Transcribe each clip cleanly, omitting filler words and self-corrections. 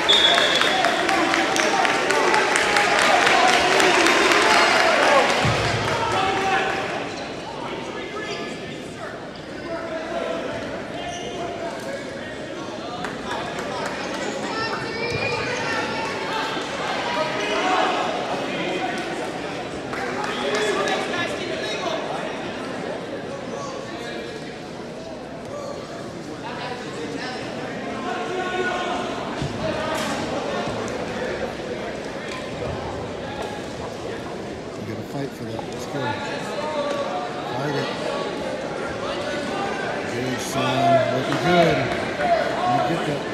Fight for that. Let's go. Fight it. Good, son. Looking good. You get that.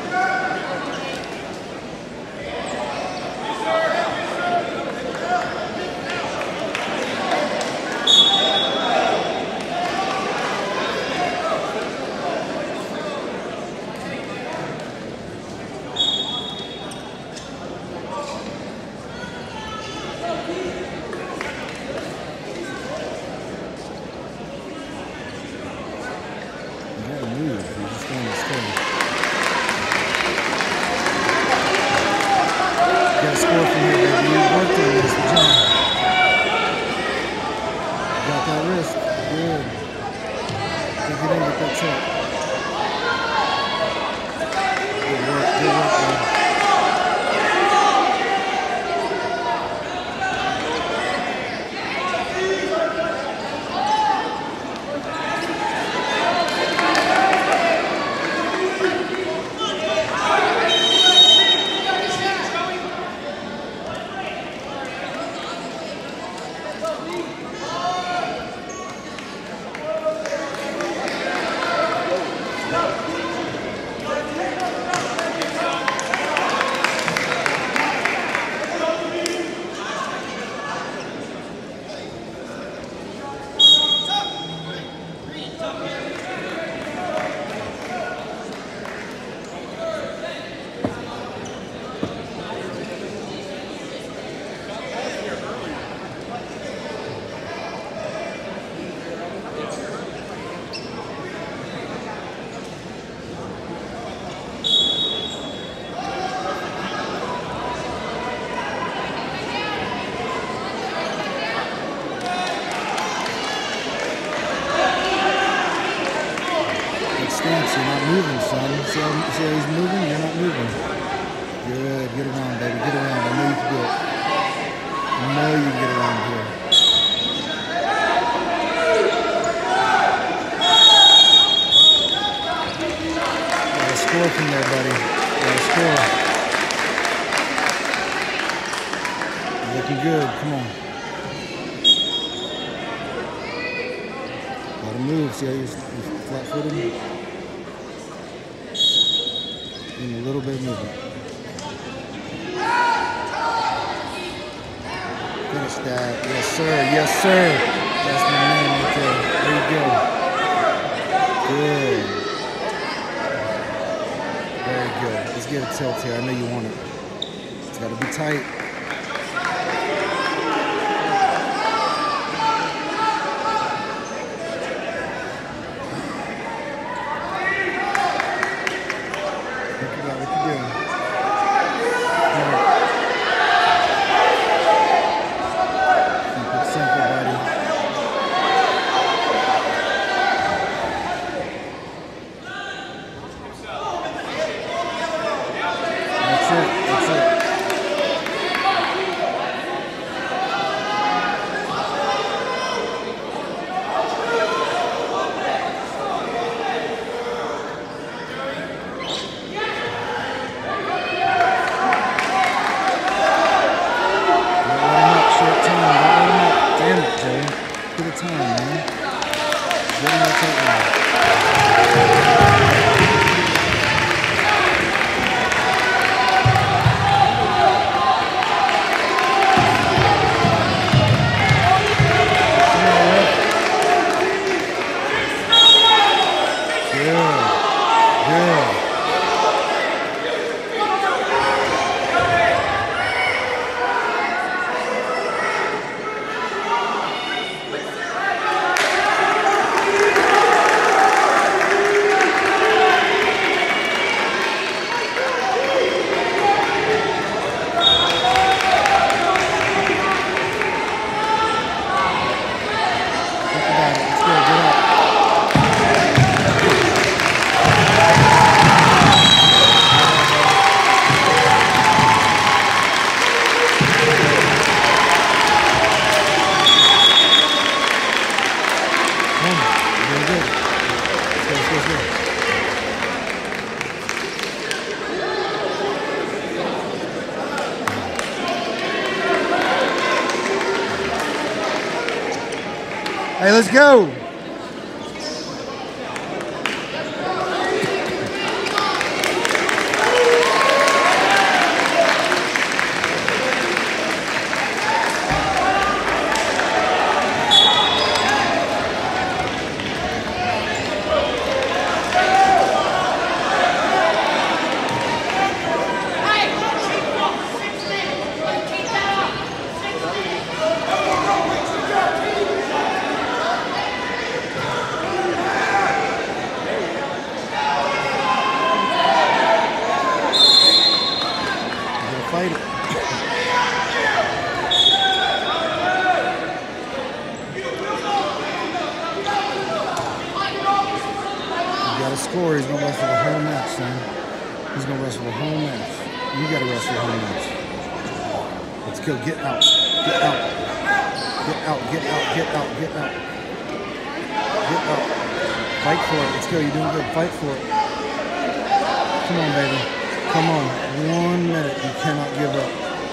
You're not moving, son. See how he's moving? You're not moving. Good. Get around, baby. Get around. I know you can do it. I know you can get around here. Gotta score from there, buddy. Gotta score. You're looking good. Come on. Gotta move. See how you're flat-footed? A little bit of movement. Finish that. Yes, sir. Yes, sir. That's my man right there. There you go. Good. Very good. Let's get a tilt here. I know you want it. It's got to be tight. Hey, let's go. Fight it. You gotta score. He's gonna wrestle the whole match, son. He's gonna wrestle the whole match. You gotta wrestle the whole match. Let's go. Get out. Get out. Get out. Get out. Get out. Get out. Get out. Fight for it. Let's go. You're doing good. Fight for it. Come on, baby. Come on. 1 minute. You cannot give up.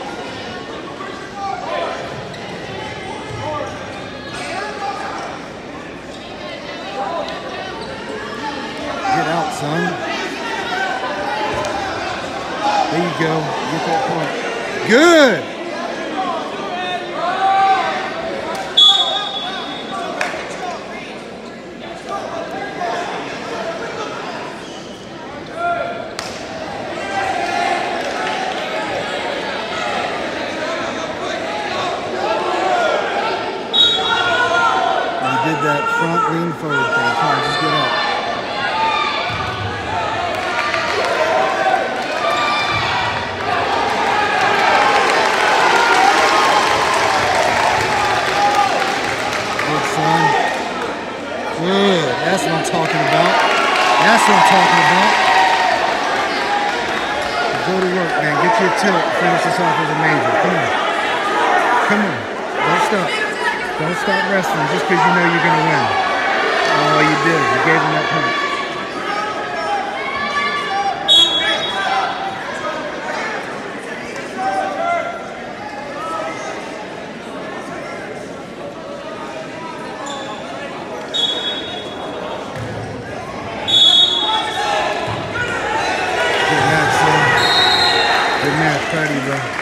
Get out, son. There you go. Get that point. Good. You did that front lean forward thing. Come on, just get up. Good. That's what I'm talking about. That's what I'm talking about. Go to work, man. Get your tilt. Finish this off as a major. Come on. Come on. Don't stop. Don't stop wrestling just because you know you're going to win. Oh, you did. You gave him that punch. Good match, son. Good match. Proud of you, bro.